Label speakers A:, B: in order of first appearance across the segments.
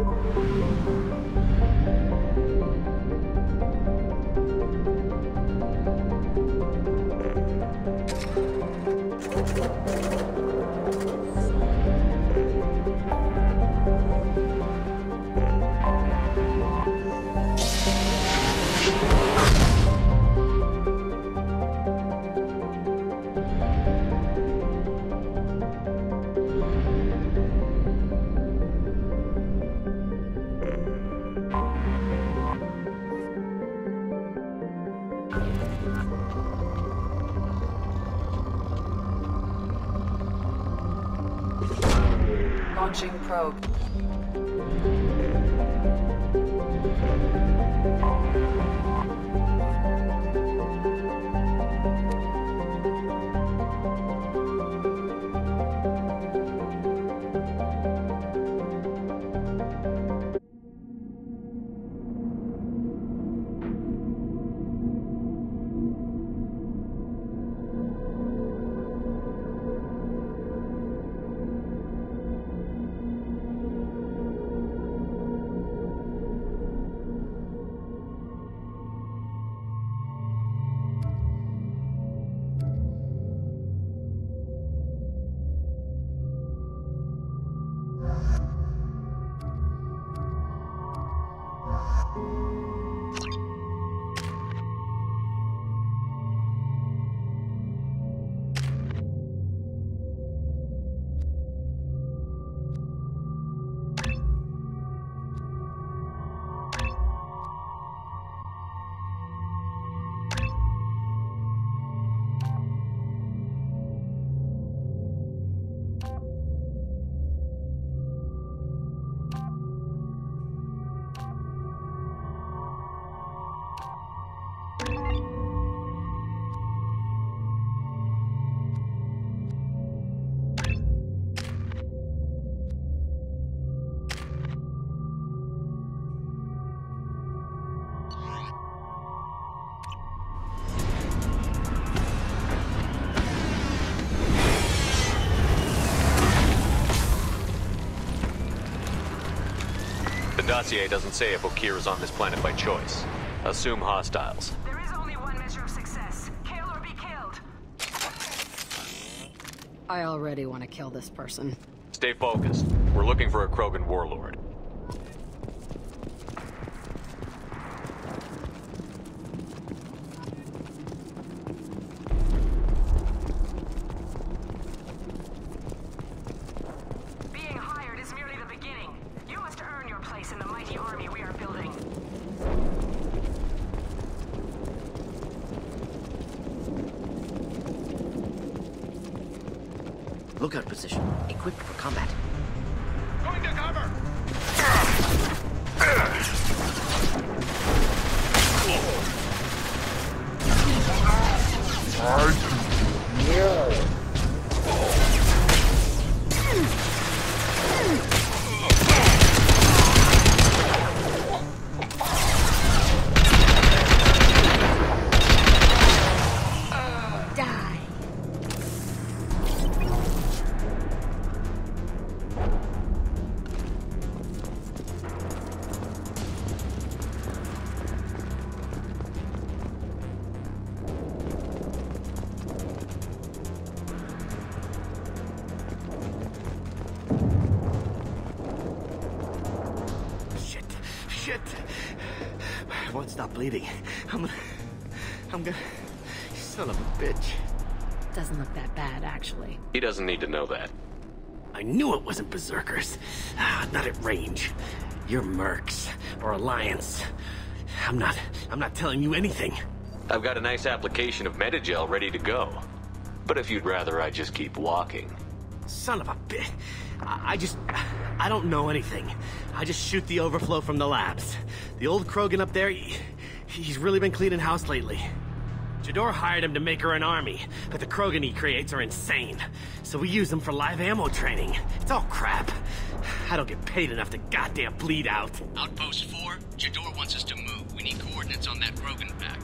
A: Launching probe.
B: Dossier doesn't say if Okir is on this planet by choice. Assume hostiles.
C: There is only one measure of success. Kill or be killed.
D: I already want to kill this person.
B: Stay focused. We're looking for a Krogan warlord.
C: Being hired is merely the beginning. You must earn your place in the mighty army we are building.
E: Lookout position. Equipped for combat.
F: Going to cover!
E: Shit! I won't stop bleeding. I'm gonna... Son of a bitch.
D: Doesn't look that bad, actually.
B: He doesn't need to know that.
E: I knew it wasn't berserkers. Not at range. You're mercs. Or Alliance. I'm not telling you anything.
B: I've got a nice application of Metagel ready to go. But if you'd rather I just keep walking.
E: Son of a bitch. I don't know anything. I just shoot the overflow from the labs. The old Krogan up there, he's really been cleaning house lately. Jador hired him to make her an army, but the Krogan he creates are insane. So we use them for live ammo training. It's all crap. I don't get paid enough to goddamn bleed out.
G: Outpost 4, Jador wants us to move. We need coordinates on that Krogan pack.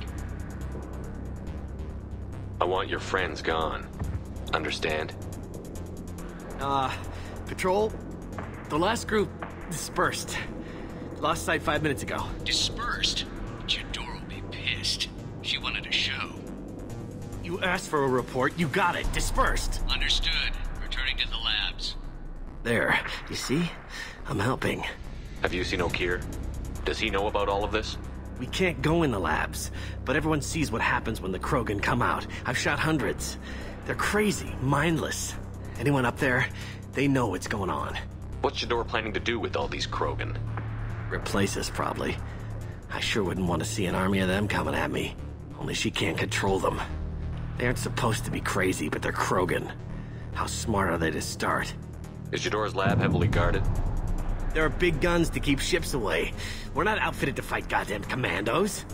B: I want your friends gone. Understand?
E: Patrol? The last group, dispersed. Lost sight 5 minutes ago.
G: Dispersed? Jador will be pissed. She wanted a show.
E: You asked for a report, you got it. Dispersed.
G: Understood. Returning to the labs.
E: There, you see? I'm helping.
B: Have you seen O'Keir? Does he know about all of this?
E: We can't go in the labs, but everyone sees what happens when the Krogan come out. I've shot hundreds. They're crazy, mindless. Anyone up there, they know what's going on.
B: What's Jador planning to do with all these Krogan?
E: Replace us, probably. I sure wouldn't want to see an army of them coming at me. Only she can't control them. They aren't supposed to be crazy, but they're Krogan. How smart are they to start?
B: Is Jador's lab heavily guarded?
E: There are big guns to keep ships away. We're not outfitted to fight goddamn commandos.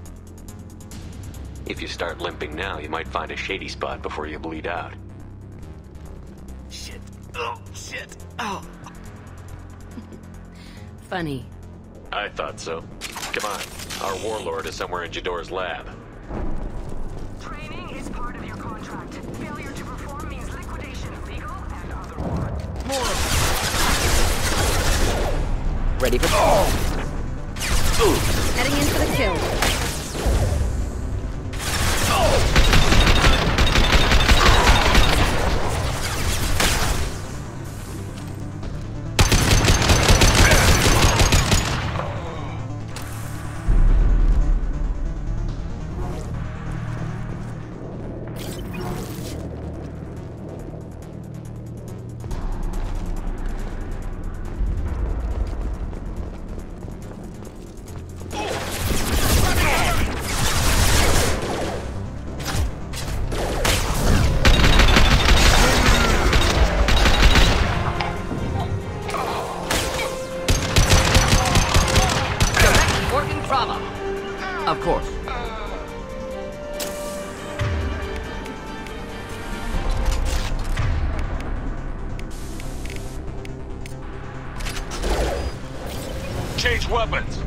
B: If you start limping now, you might find a shady spot before you bleed out.
E: Shit. Oh, shit. Oh.
D: Funny.
B: I thought so. Come on. Our Warlord is somewhere in Jador's lab.
C: Training is part of your contract. Failure to perform means liquidation, legal and otherwise.
A: Ready for...
D: Heading in for the kill.
A: Of course.
B: Change weapons!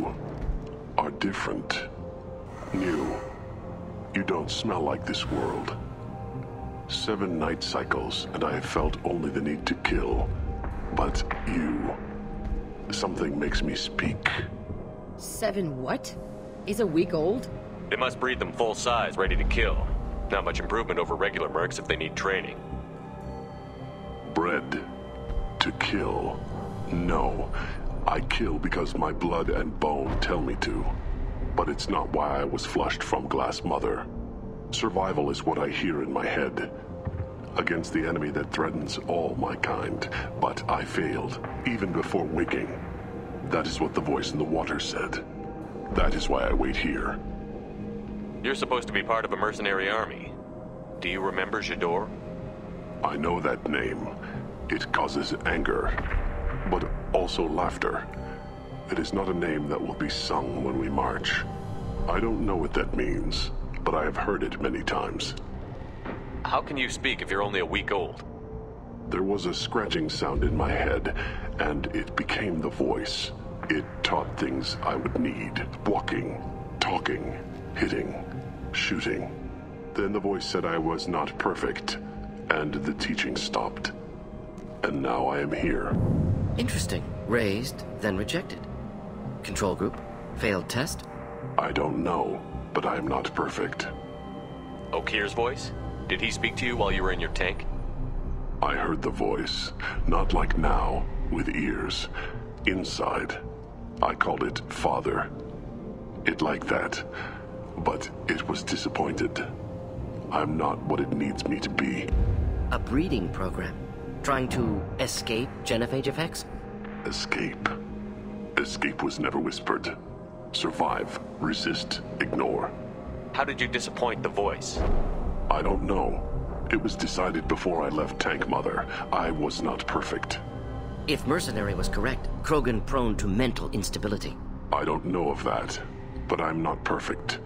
H: You are different. New. You don't smell like this world. 7 night cycles, and I have felt only the need to kill. But you... Something makes me speak.
D: 7 what? He's a week old?
B: They must breed them full size, ready to kill. Not much improvement over regular mercs if they need training.
H: Bred to kill. No. I kill because my blood and bone tell me to. But it's not why I was flushed from Glass Mother. Survival is what I hear in my head. Against the enemy that threatens all my kind. But I failed, even before waking. That is what the voice in the water said. That is why I wait here.
B: You're supposed to be part of a mercenary army. Do you remember Jador?
H: I know that name. It causes anger, but also laughter. It is not a name that will be sung when we march. I don't know what that means, but I have heard it many times.
B: How can you speak if you're only a week old?
H: There was a scratching sound in my head, and it became the voice. It taught things I would need. Walking, talking, hitting, shooting. Then the voice said I was not perfect, and the teaching stopped. And now I am here.
A: Interesting. Raised, then rejected. Control group? Failed test?
H: I don't know, but I am not perfect.
B: Okir's voice? Did he speak to you while you were in your tank?
H: I heard the voice, not like now, with ears. Inside. I called it Father. It like that, but it was disappointed. I'm not what it needs me to be.
A: A breeding program? Trying to escape genophage effects?
H: Escape. Escape was never whispered. Survive, resist, ignore.
B: How did you disappoint the voice?
H: I don't know. It was decided before I left Tank Mother. I was not perfect.
A: If Mercenary was correct, Krogan prone to mental instability.
H: I don't know of that, but I'm not perfect.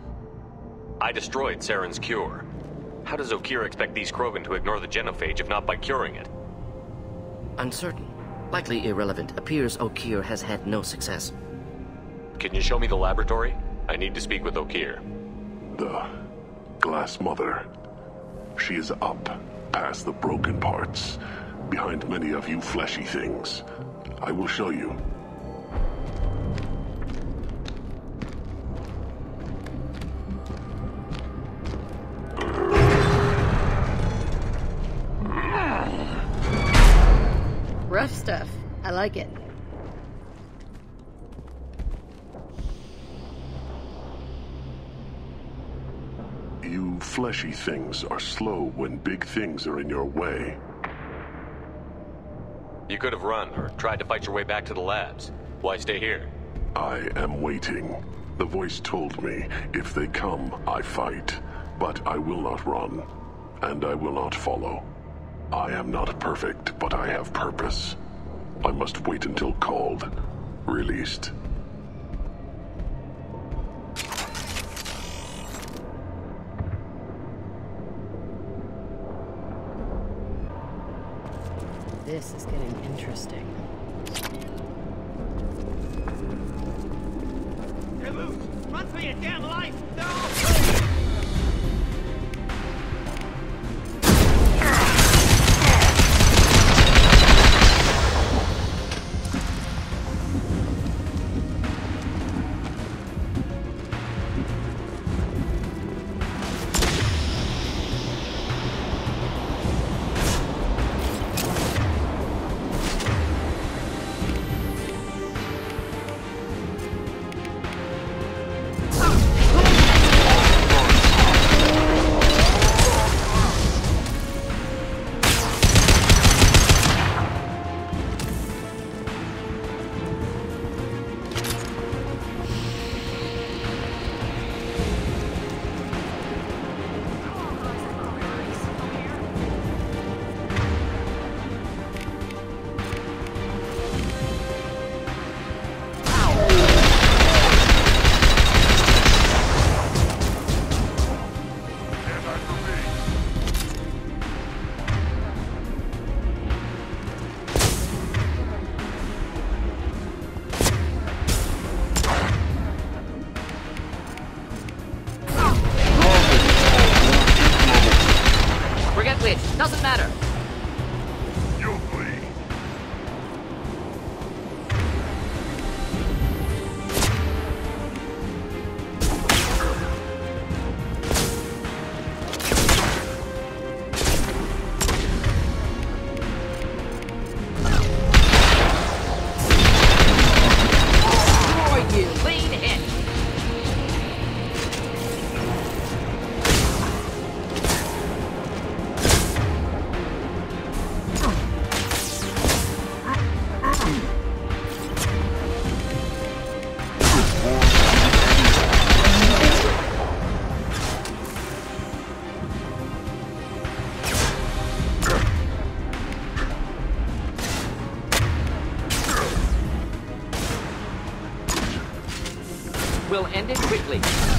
B: I destroyed Saren's cure. How does Okir expect these Krogan to ignore the genophage if not by curing it?
A: Uncertain. Likely irrelevant. Appears Okir has had no success.
B: Can you show me the laboratory? I need to speak with Okir.
H: The Glass Mother. She is up, past the broken parts, behind many of you fleshy things. I will show you.
D: Rough stuff. I like it.
H: You fleshy things are slow when big things are in your way.
B: You could have run or tried to fight your way back to the labs. Why stay here?
H: I am waiting. The voice told me, if they come, I fight. But I will not run, and I will not follow. I am not perfect, but I have purpose. I must wait until called, released.
D: This is getting interesting.
F: They're loose! Run for your damn life! No!
I: We'll end it quickly.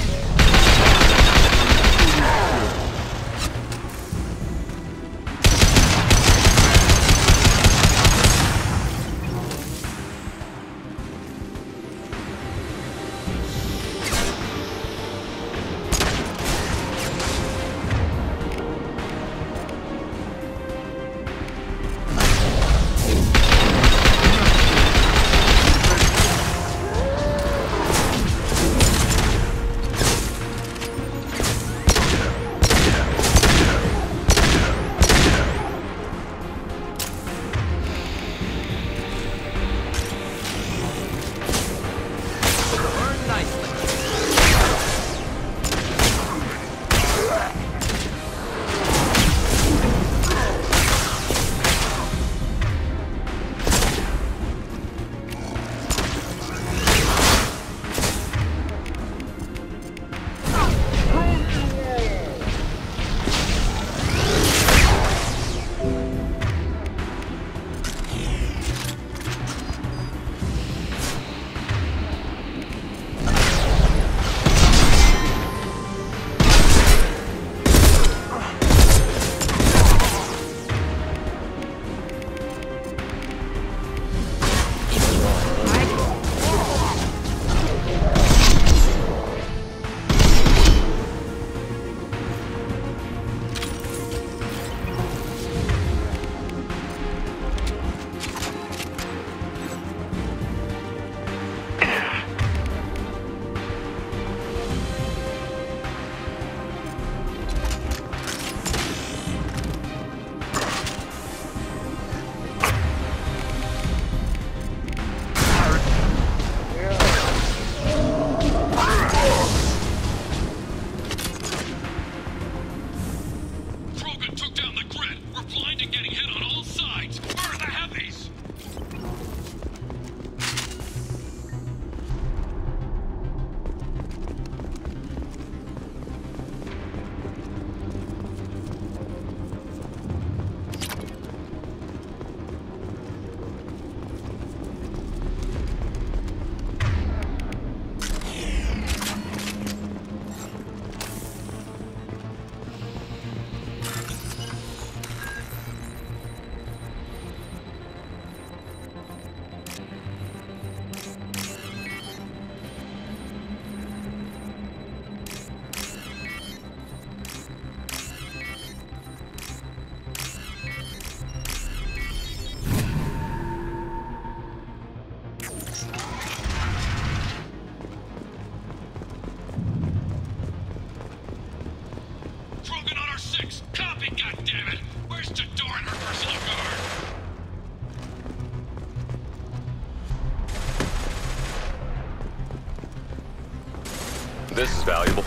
B: This is valuable.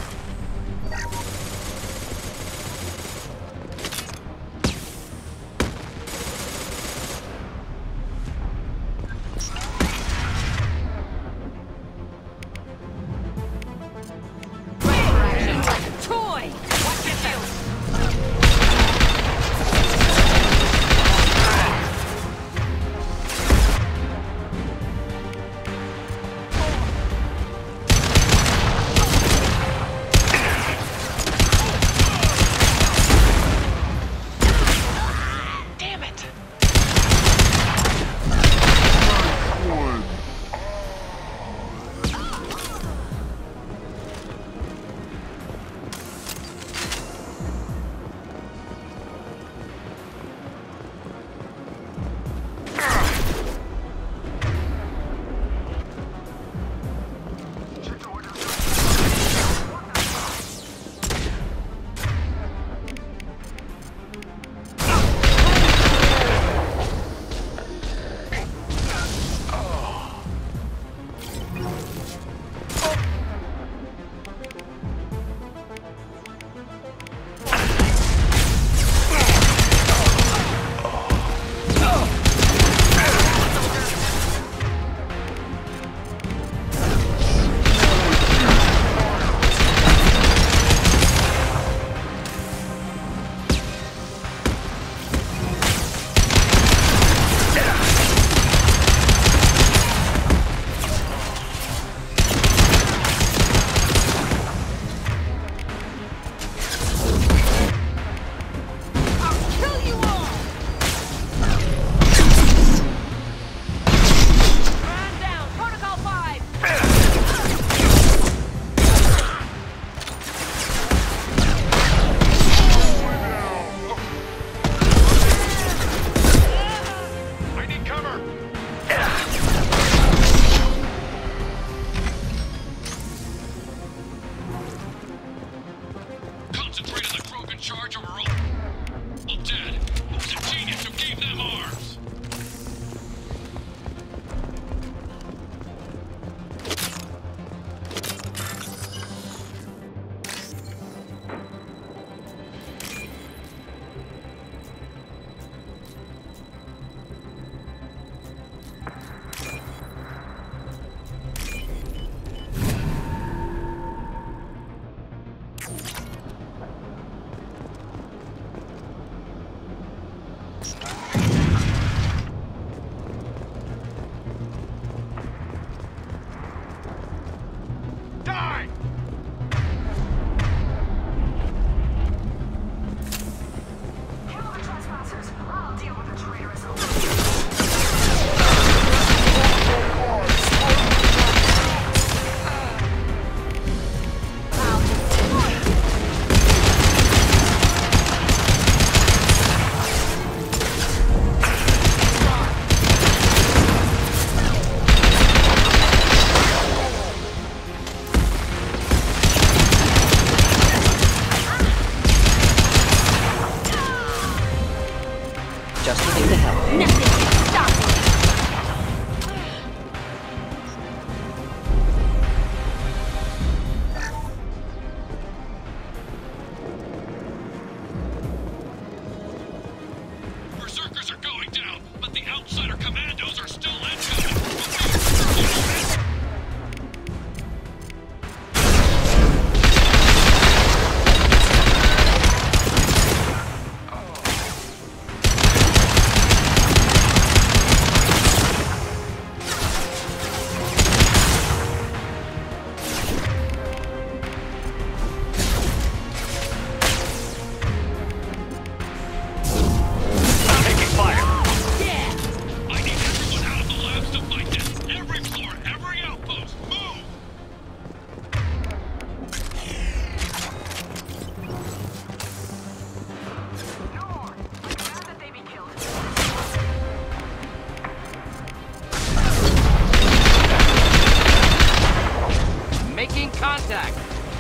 E: contact.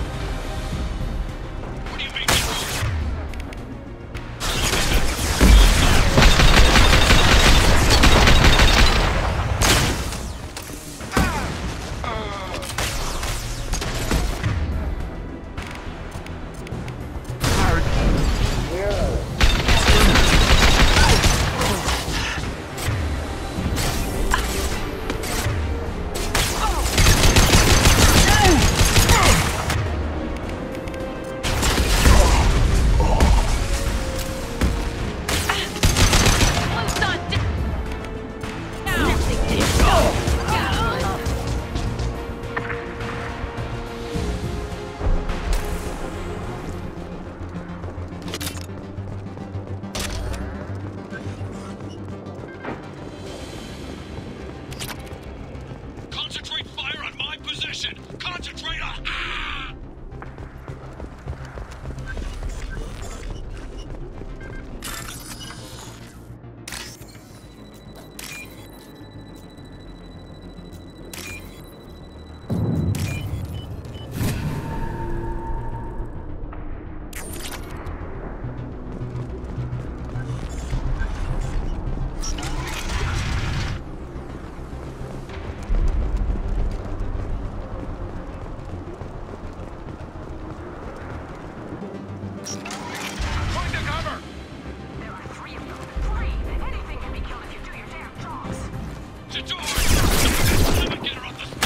G: What do you mean? Concentrate fire on my position! Concentrate on... Ah! Point to cover!
C: There are 3 of them. 3! Anything can be killed if you do your damn jobs.
G: Jador! Let me get her off the...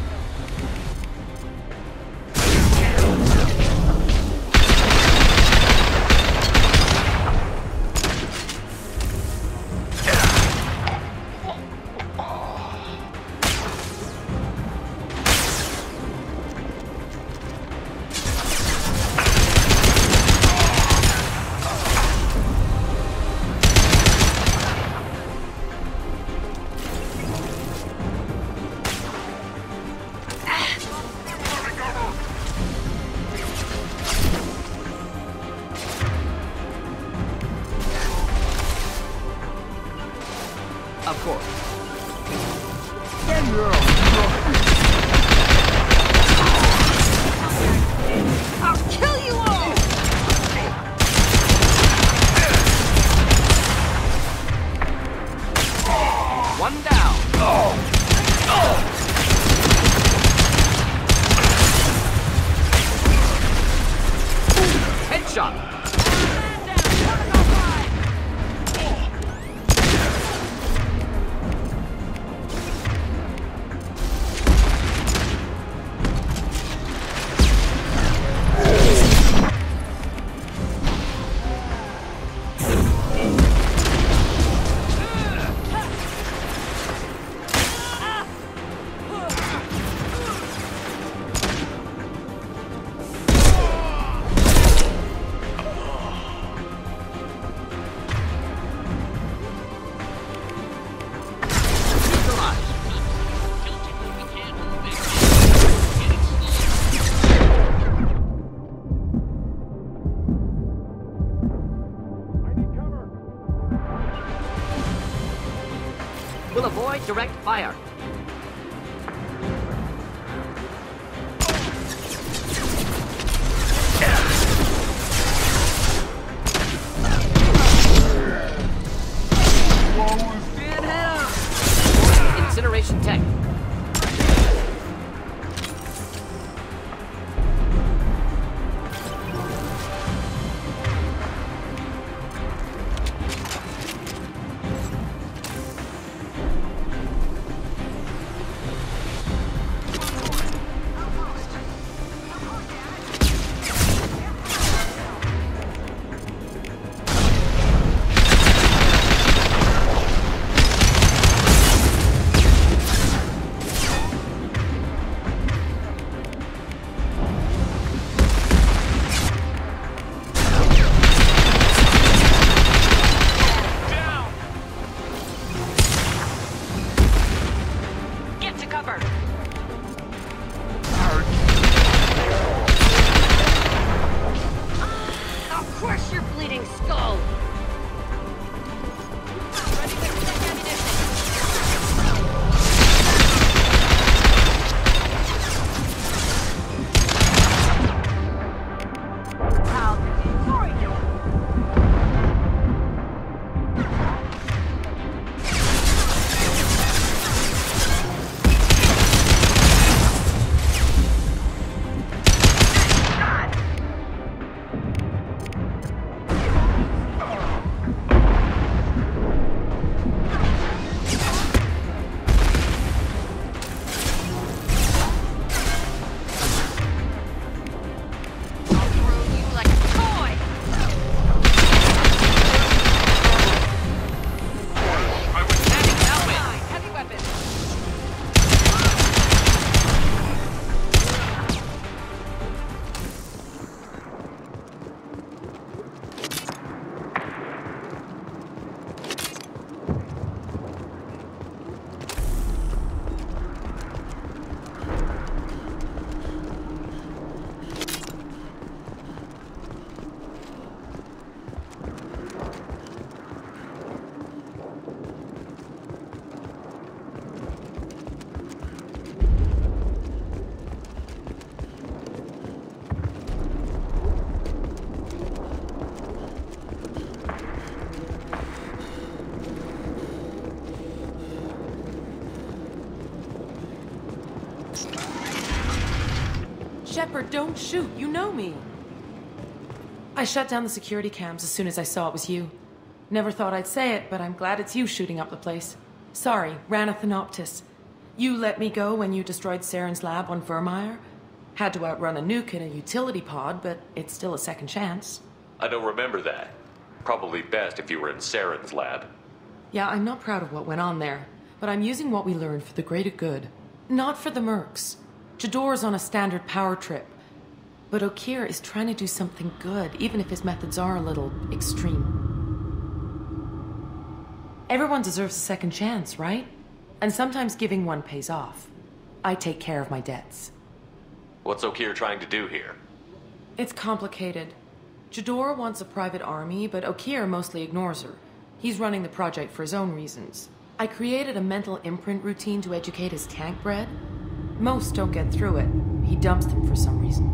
E: Of course.
D: I'll kill you all!
E: One down. Headshot. We'll avoid direct fire. Incineration tech.
I: Shepard, don't shoot. You know me. I shut down the security cams as soon as I saw it was you. Never thought I'd say it, but I'm glad it's you shooting up the place. Sorry, Ranathanoptis. You let me go when you destroyed Saren's lab on Vermeer. Had to outrun a nuke in a utility pod, but it's still a second chance.
B: I don't remember that. Probably best if you were in Saren's lab.
I: Yeah, I'm not proud of what went on there, but I'm using what we learned for the greater good. Not for the mercs. Jador's on a standard power trip. But Okeer is trying to do something good, even if his methods are a little extreme. Everyone deserves a second chance, right? And sometimes giving one pays off. I take care of my debts.
B: What's Okeer trying to do here?
I: It's complicated. Jador wants a private army, but Okeer mostly ignores her. He's running the project for his own reasons. I created a mental imprint routine to educate his tank bred. Most don't get through it. He dumps them for some reason.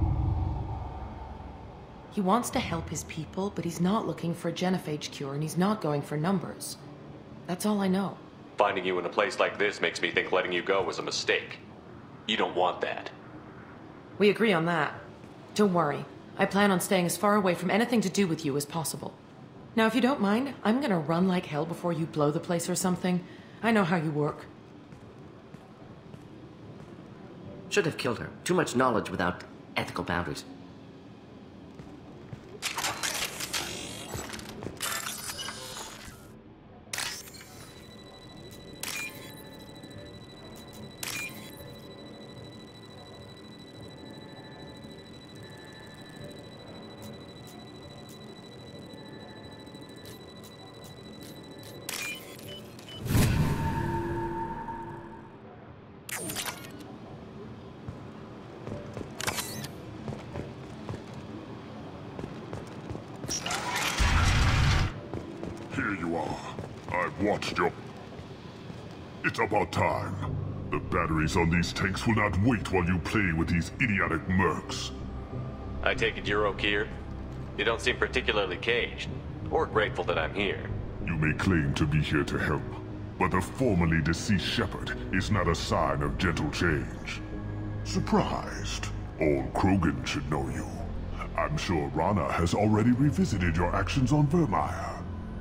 I: He wants to help his people, but he's not looking for a genophage cure, and he's not going for numbers. That's all I know.
B: Finding you in a place like this makes me think letting you go was a mistake. You don't want that.
I: We agree on that. Don't worry. I plan on staying as far away from anything to do with you as possible. Now, if you don't mind, I'm gonna run like hell before you blow the place or something. I know how you work.
A: Should have killed her. Too much knowledge without ethical boundaries.
H: Watched you. It's about time. The batteries on these tanks will not wait while you play with these idiotic mercs.
B: I take it you're Okeer? You don't seem particularly caged, or grateful that I'm here.
H: You may claim to be here to help, but the formerly deceased Shepard is not a sign of gentle change. Surprised? All Krogan should know you. I'm sure Rana has already revisited your actions on Vermeer.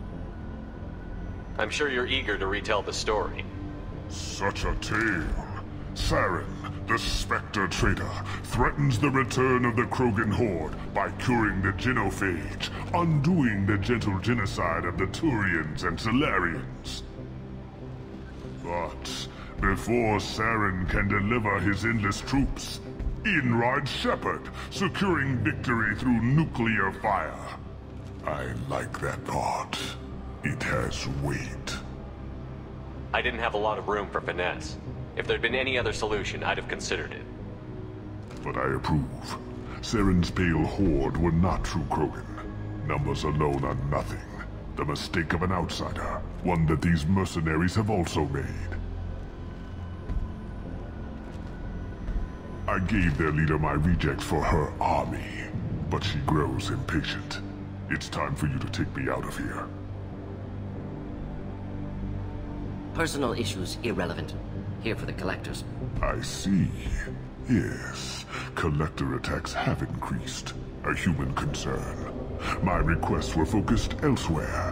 B: I'm sure you're eager to retell the story.
H: Such a tale. Saren, the Spectre traitor, threatens the return of the Krogan horde by curing the genophage, undoing the gentle genocide of the Turians and Solarians. But before Saren can deliver his endless troops, in rides Shepard, securing victory through nuclear fire. I like that part. It has weight.
B: I didn't have a lot of room for finesse. If there'd been any other solution, I'd have considered it.
H: But I approve. Saren's pale horde were not true Krogan. Numbers alone are nothing. The mistake of an outsider, one that these mercenaries have also made. I gave their leader my rejects for her army, but she grows impatient. It's time for you to take me out of here.
A: Personal issues irrelevant. Here for the collectors.
H: I see. Yes, collector attacks have increased. A human concern. My requests were focused elsewhere.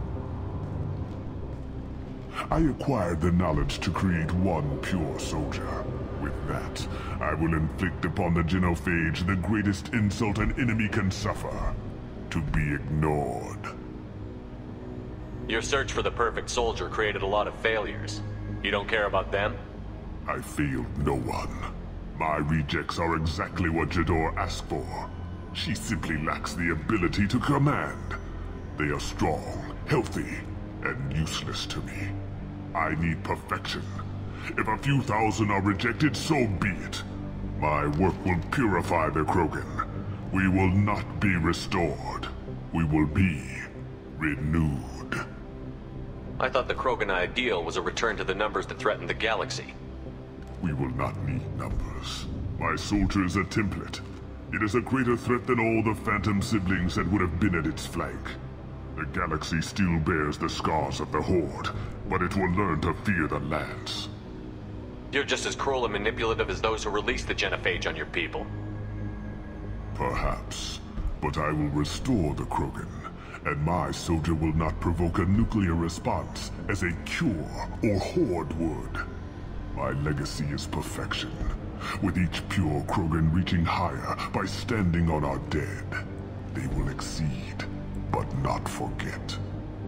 H: I acquired the knowledge to create one pure soldier. With that, I will inflict upon the genophage the greatest insult an enemy can suffer. To be ignored.
B: Your search for the perfect soldier created a lot of failures. You don't care about them?
H: I failed no one. My rejects are exactly what Jador asked for. She simply lacks the ability to command. They are strong, healthy, and useless to me. I need perfection. If a few thousand are rejected, so be it. My work will purify the Krogan. We will not be restored. We will be renewed.
B: I thought the Krogan ideal was a return to the numbers that threatened the galaxy.
H: We will not need numbers. My soldier is a template. It is a greater threat than all the Phantom siblings that would have been at its flank. The galaxy still bears the scars of the Horde, but it will learn to fear the Lance.
B: You're just as cruel and manipulative as those who released the genophage on your people.
H: Perhaps. But I will restore the Krogan, and my soldier will not provoke a nuclear response as a cure or horde would. My legacy is perfection, with each pure Krogan reaching higher by standing on our dead. They will exceed, but not forget.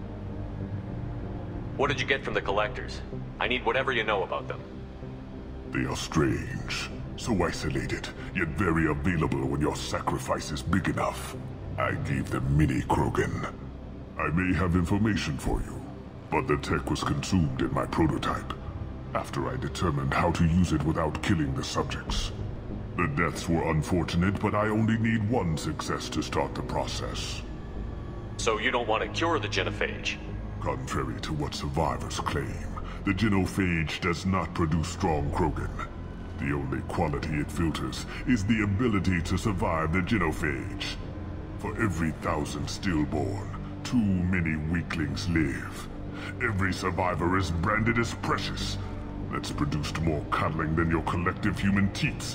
B: What did you get from the collectors? I need whatever you know about them.
H: They are strange, so isolated, yet very available when your sacrifice is big enough. I gave them mini Krogan. I may have information for you, but the tech was consumed in my prototype, after I determined how to use it without killing the subjects. The deaths were unfortunate, but I only need one success to start the process.
B: So you don't want to cure the genophage?
H: Contrary to what survivors claim, the genophage does not produce strong Krogan. The only quality it filters is the ability to survive the genophage. For every 1,000 stillborn, too many weaklings live. Every survivor is branded as precious. That's produced more cuddling than your collective human teats.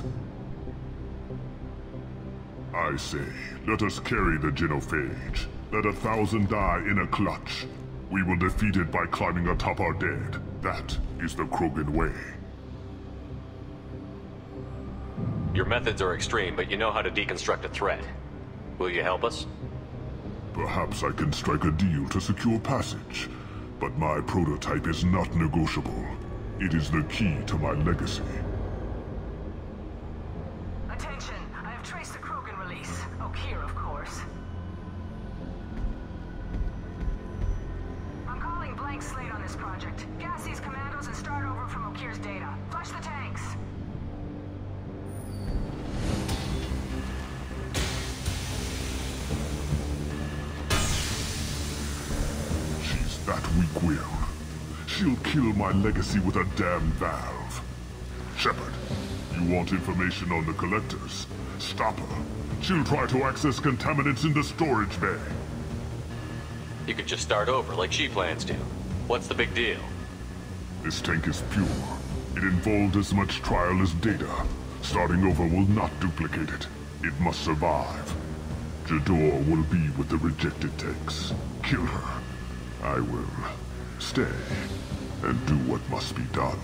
H: I say, let us carry the genophage. Let 1,000 die in a clutch. We will defeat it by climbing atop our dead. That is the Krogan way.
B: Your methods are extreme, but you know how to deconstruct a threat. Will you help us?
H: Perhaps I can strike a deal to secure passage, but my prototype is not negotiable. It is the key to my legacy.
C: Attention, I have traced the Krogan release. Okeer, of course. I'm calling blank slate on this project. Gas these commandos and start over from Okeer's data. Flush the tanks.
H: She's that weak-willed. She'll kill my legacy with a damn valve. Shepard, you want information on the collectors? Stop her. She'll try to access contaminants in the storage bay.
B: You could just start over, like she plans to. What's the big deal?
H: This tank is pure. It involved as much trial as data. Starting over will not duplicate it. It must survive. Jador will be with the rejected tanks. Kill her. I will stay and do what must be done.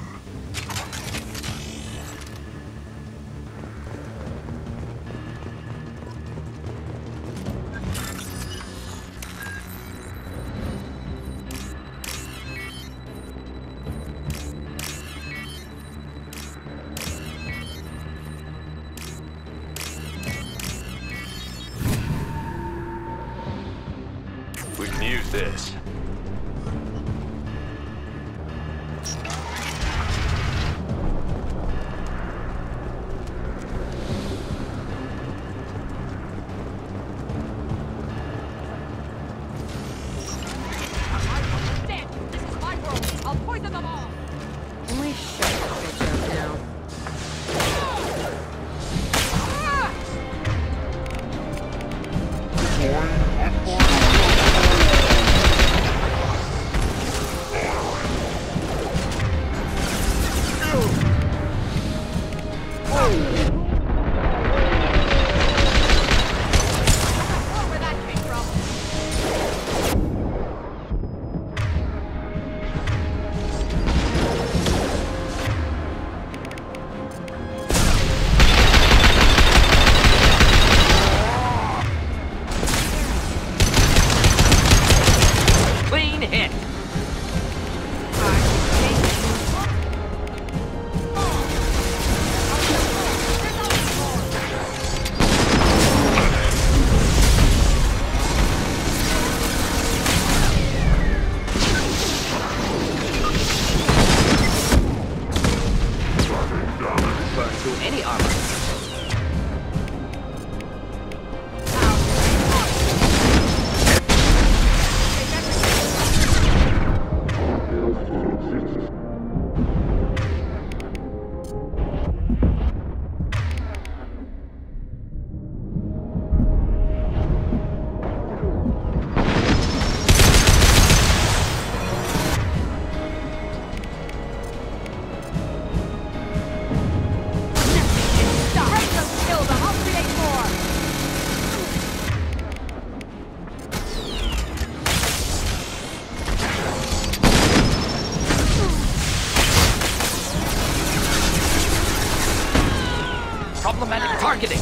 B: We can use this.
D: Only shut that bitch up now.
C: Where that came from?
A: Clean hit. Burn through any armor. problematic targeting.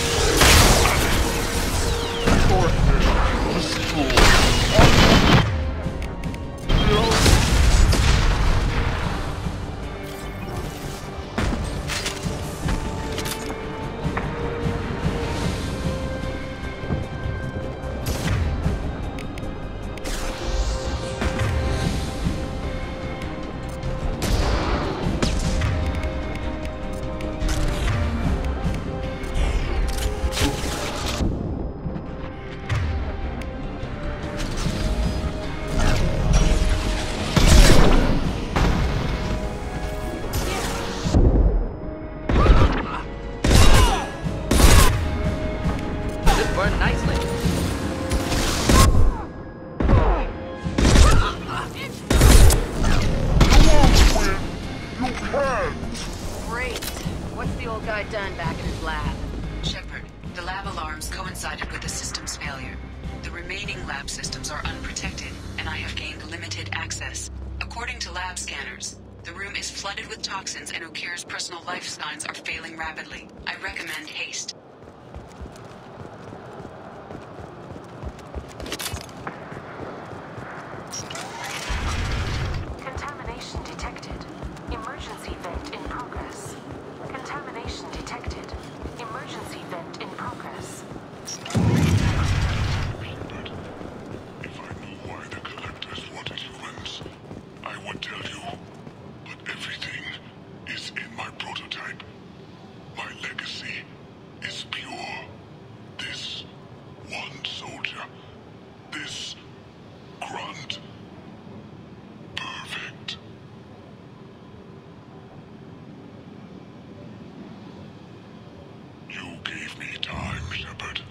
D: Done back in his lab.
J: Shepard, the lab alarms coincided with the system's failure. The remaining lab systems are unprotected, and I have gained limited access. According to lab scanners, the room is flooded with toxins and Okir's personal life signs are failing rapidly. I recommend haste.
C: Contamination detected. Emergency vent in progress. Contamination detected. Emergency vent in progress.
H: If I knew why the Collectors wanted humans, I would tell you. But everything is in my prototype. My legacy is pure. This one soldier. This grunt. Perfect. You gave me time, Shepard.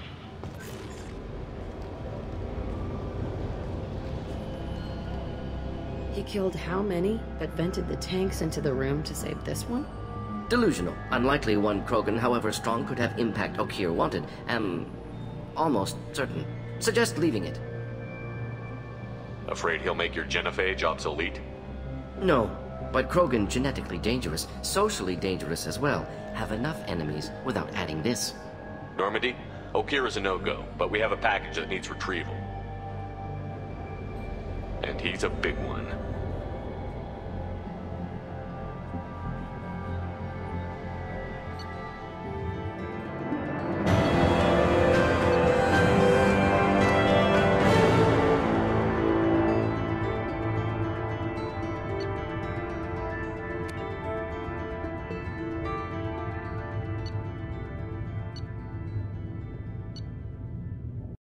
D: He killed how many, but vented the tanks into the room to save this one?
A: Delusional. Unlikely one Krogan, however strong, could have impact Okir wanted. Almost certain. Suggest leaving it.
B: Afraid he'll make your genophage obsolete?
A: No, but Krogan genetically dangerous, socially dangerous as well. Have enough enemies without adding this.
B: Normandy, Okir is a no-go, but we have a package that needs retrieval. And he's a big one.